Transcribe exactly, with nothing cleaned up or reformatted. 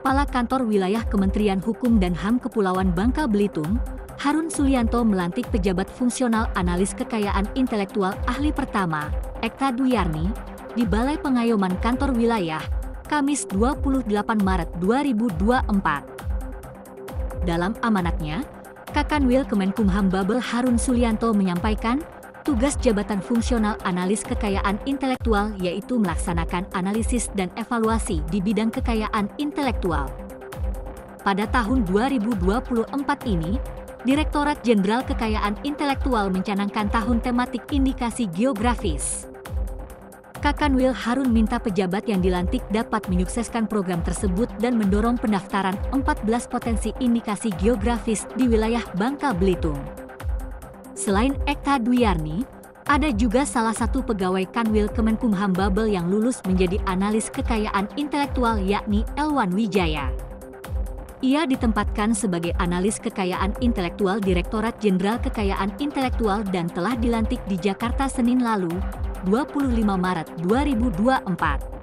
Kepala Kantor Wilayah Kementerian Hukum dan H A M Kepulauan Bangka Belitung, Harun Sulianto melantik pejabat fungsional analis kekayaan intelektual ahli pertama, Ekta Duyarni, di Balai Pengayoman Kantor Wilayah, Kamis dua puluh delapan Maret dua ribu dua puluh empat. Dalam amanatnya, Kakanwil Kemenkumham Babel Harun Sulianto menyampaikan, tugas jabatan fungsional analis kekayaan intelektual yaitu melaksanakan analisis dan evaluasi di bidang kekayaan intelektual. Pada tahun dua ribu dua puluh empat ini, Direktorat Jenderal Kekayaan Intelektual mencanangkan tahun tematik indikasi geografis. Kakanwil Harun minta pejabat yang dilantik dapat menyukseskan program tersebut dan mendorong pendaftaran empat belas potensi indikasi geografis di wilayah Bangka Belitung. Selain Ekta Duyarni, ada juga salah satu pegawai Kanwil Kemenkumham Babel yang lulus menjadi analis kekayaan intelektual yakni Elwan Wijaya. Ia ditempatkan sebagai analis kekayaan intelektual Direktorat Jenderal Kekayaan Intelektual dan telah dilantik di Jakarta Senin lalu, dua puluh lima Maret dua ribu dua puluh empat.